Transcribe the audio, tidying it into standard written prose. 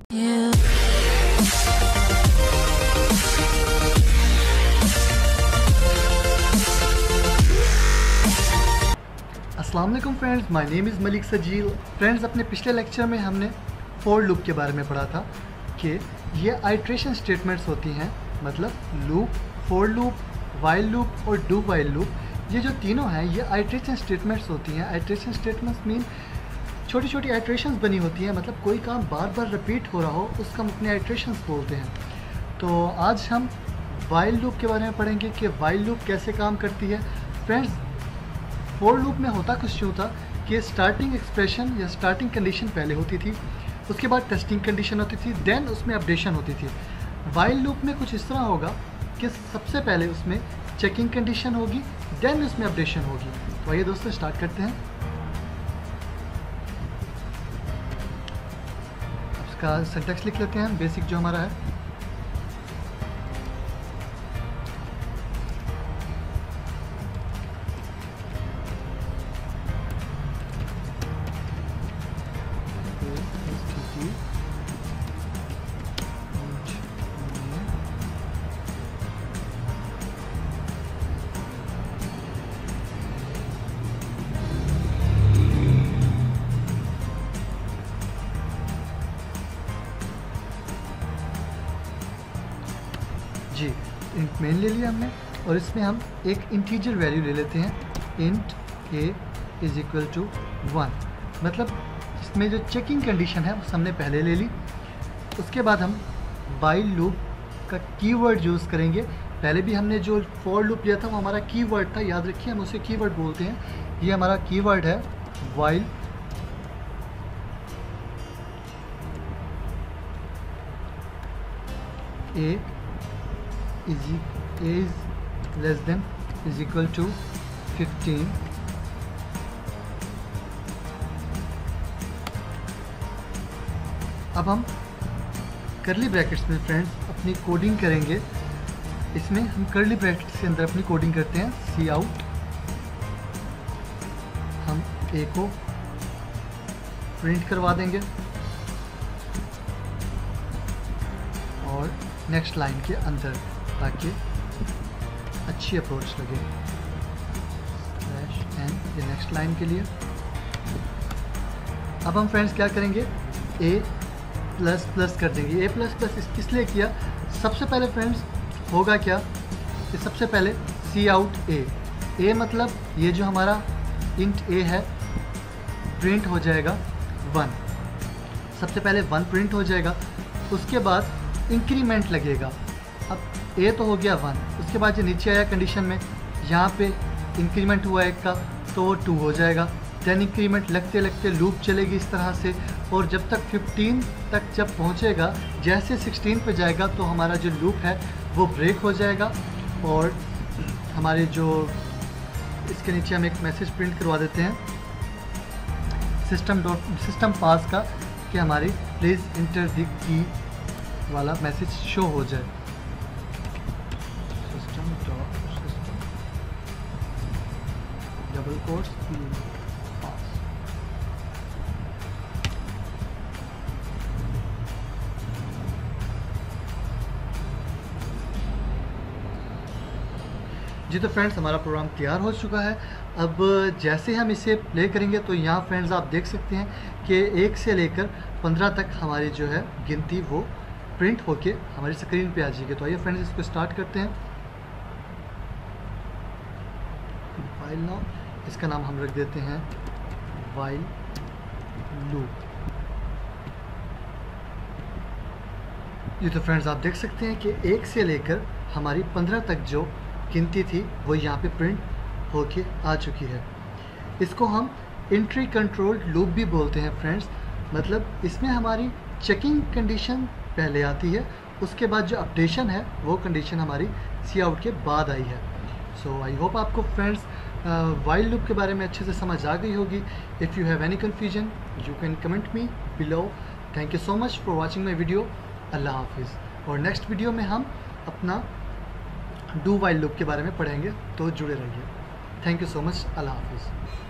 अस्सलाम वालेकुम friends, my name is Mcs&Cs&it। Friends, अपने पिछले लेक्चर में हमने फॉर लूप के बारे में पढ़ा था कि ये आइट्रेशन स्टेटमेंट्स होती हैं, मतलब loop, for loop, while loop और डू वाइल लूप। ये जो तीनों हैं ये आइट्रेशन स्टेटमेंट्स होती हैं। आइट्रेशन स्टेटमेंट्स मीन छोटी छोटी आइट्रेशंस बनी होती हैं, मतलब कोई काम बार बार रिपीट हो रहा हो उसका हम अपने आइट्रेशंस बोलते हैं। तो आज हम वाइल लूप के बारे में पढ़ेंगे कि वाइल लूप कैसे काम करती है। फ्रेंड्स, फॉर लूप में होता कुछ यूँ था कि स्टार्टिंग एक्सप्रेशन या स्टार्टिंग कंडीशन पहले होती थी, उसके बाद टेस्टिंग कंडीशन होती थी, देन उसमें अपडेशन होती थी। वाइल लूप में कुछ इस तरह होगा कि सबसे पहले उसमें चेकिंग कंडीशन होगी, देन उसमें अपडेशन होगी। तो आइए दोस्तों स्टार्ट करते हैं। इसका सिंटैक्स लिख लेते हैं, बेसिक जो हमारा है। जी, इंट मेन ले लिया हमने और इसमें हम एक इंटीजर वैल्यू ले लेते हैं, int a is equal to 1। मतलब इसमें जो चेकिंग कंडीशन है वो हमने पहले ले ली। उसके बाद हम वाइल लूप का कीवर्ड यूज़ करेंगे। पहले भी हमने जो फॉर लूप लिया था वो हमारा कीवर्ड था, याद रखिए हम उसे कीवर्ड बोलते हैं। ये हमारा कीवर्ड है while a is less than is equal to 15। अब हम कर्ली ब्रैकेट्स में फ्रेंड्स अपनी कोडिंग करेंगे। इसमें हम कर्ली ब्रैकेट्स के अंदर अपनी कोडिंग करते हैं। सी आउट, हम ए को प्रिंट करवा देंगे और नेक्स्ट लाइन के अंदर, ताकि अच्छी अप्रोच लगे। एन ये नेक्स्ट लाइन के लिए। अब हम फ्रेंड्स क्या करेंगे, ए प्लस प्लस कर देंगे। ए प्लस प्लस इसलिए किया, सबसे पहले फ्रेंड्स होगा क्या कि सबसे पहले सी आउट ए। ए मतलब ये जो हमारा इंट ए है प्रिंट हो जाएगा 1। सबसे पहले 1 प्रिंट हो जाएगा, उसके बाद इंक्रीमेंट लगेगा। अब ए तो हो गया 1, उसके बाद जो नीचे आया कंडीशन में, यहाँ पे इंक्रीमेंट हुआ 1 का तो वो 2 हो जाएगा। देन इंक्रीमेंट लगते लगते लूप चलेगी इस तरह से, और जब तक 15 तक जब पहुँचेगा, जैसे 16 पे जाएगा तो हमारा जो लूप है वो ब्रेक हो जाएगा। और हमारे जो इसके नीचे हम एक मैसेज प्रिंट करवा देते हैं सिस्टम पास का, कि हमारी प्लीज़ इंटर द की वाला मैसेज शो हो जाए। System double quotes pass. जी, तो फ्रेंड्स हमारा प्रोग्राम तैयार हो चुका है। अब जैसे हम इसे प्ले करेंगे तो यहाँ फ्रेंड्स आप देख सकते हैं कि 1 से लेकर 15 तक हमारी जो है गिनती वो प्रिंट होके हमारी स्क्रीन पे आ जाएगी। तो आइए फ्रेंड्स इसको स्टार्ट करते हैं। वाइल नाउ, इसका नाम हम रख देते हैं वाइल लूप। ये तो फ्रेंड्स आप देख सकते हैं कि 1 से लेकर हमारी 15 तक जो गिनती थी वो यहाँ पे प्रिंट होके आ चुकी है। इसको हम एंट्री कंट्रोल लूप भी बोलते हैं फ्रेंड्स। मतलब इसमें हमारी चेकिंग कंडीशन पहले आती है, उसके बाद जो अपडेशन है वो कंडीशन हमारी सी आउट के बाद आई है। सो आई होप आपको फ्रेंड्स वाइल लूप के बारे में अच्छे से समझ आ गई होगी। If you have any confusion you can comment me below. Thank you so much for watching my video. अल्लाह हाफिज़। और नेक्स्ट वीडियो में हम अपना डू वाइल लूप के बारे में पढ़ेंगे, तो जुड़े रहिए। Thank you so much. अल्लाह हाफिज़।